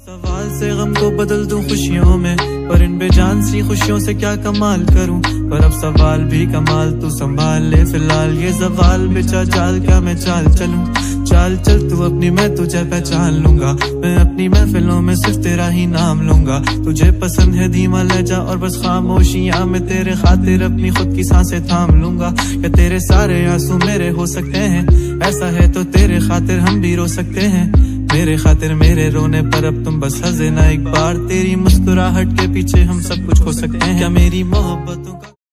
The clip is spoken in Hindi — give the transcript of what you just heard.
सवाल से गम को बदल दूं खुशियों में, पर इन बेजान सी खुशियों से क्या कमाल करूं। पर अब सवाल भी कमाल तू संभाल ले फिलहाल, ये सवाल बेचा जाल क्या मैं चाल चलूं। चाल चल तू अपनी, मैं तुझे पहचान लूंगा। मैं अपनी महफिलों में सिर्फ तेरा ही नाम लूंगा। तुझे पसंद है धीमा लहजा और बस खामोशियां, मैं तेरे खातिर अपनी खुद की सांसें थाम लूंगा। या तेरे सारे आंसू मेरे हो सकते हैं, ऐसा है तो तेरे खातिर हम भी रो सकते हैं। मेरे खातिर मेरे रोने पर अब तुम बस हंसे ना एक बार, तेरी मुस्कुराहट के पीछे हम सब कुछ खो सकते हैं। क्या मेरी मोहब्बतों का